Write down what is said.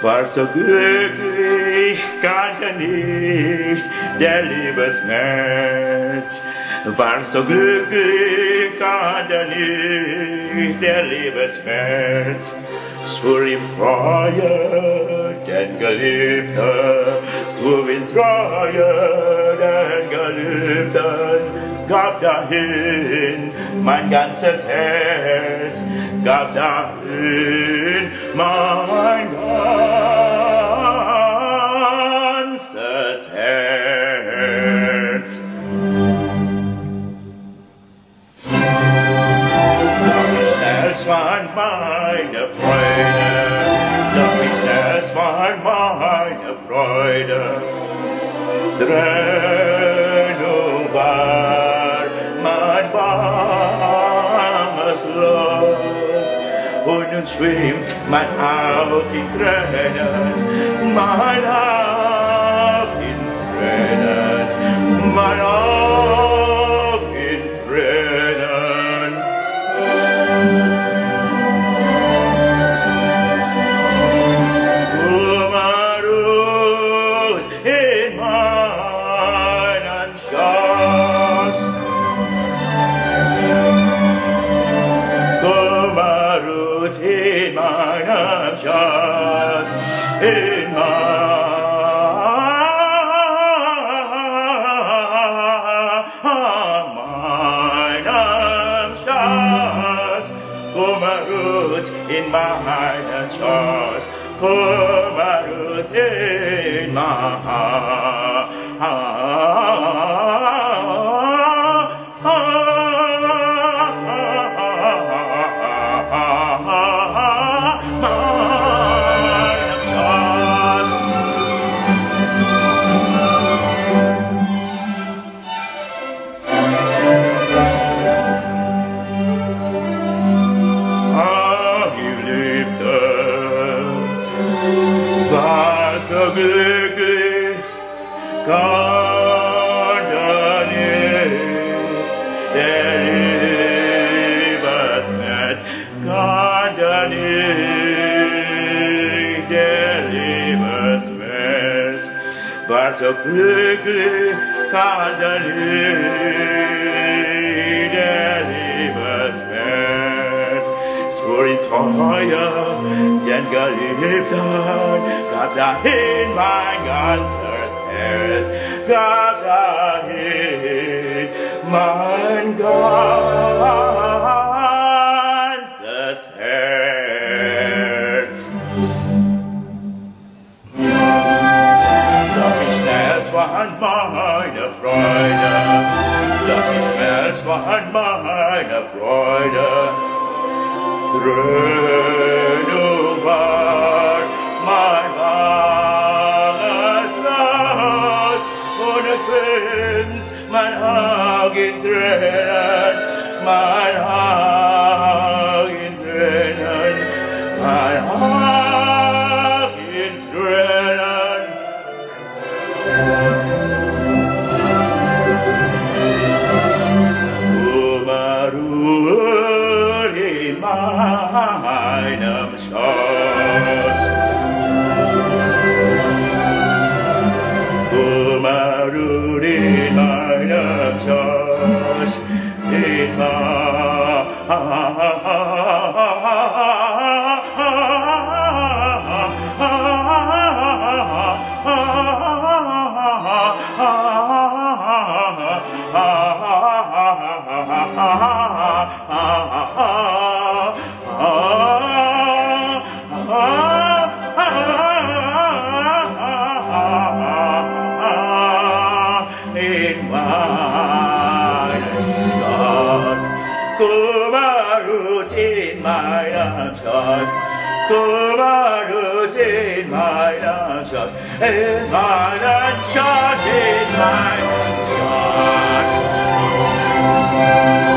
war so glücklich, kannte nichts der Liebesschmerz. War so glücklich, kannte nichts der Liebesschmerz. Schwur ihm Treue, den Geliebten, schwur ihm Treue, den Geliebten, gab dahin mein ganzes Herz, gab dahin mein ganzes Herz. Doch wie schnell schwand meine Freude, doch wie schnell schwand meine Freude. Trennung war mein banges Los, und nun schwimmt mein Auge in Tränen, mein Auge in Tränen, mein Auge in Tränen. Kummerus in meinen Schoß, Kummerus in meinem Schoß, in meinem Schoß, Kummerus in meinen Schoß, Kummerus in war so glücklich, kannte nichts der Liebesschmerz, kannte nicht der Liebesschmerz, war so glücklich, kannte nicht der Liebesschmerz. Schwur in Treue, den Geliebten, gab dahin mein ganzes Herz, gab dahin mein ganzes Herz. Doch wie schnell schwand meine Freude, doch wie schnell schwand meine Freude. Trennung war mein banges Los, und es schwimmt mein Auge in Tränen, mein Auge in Tränen, mein Auge in Tränen. Kummerus in meinem Schoß, Kummerus in meinem Schoß, in Kummerus in meinem Schoß, Kummerus in meinem Schoß, in meinem Schoß, in meinem Schoß.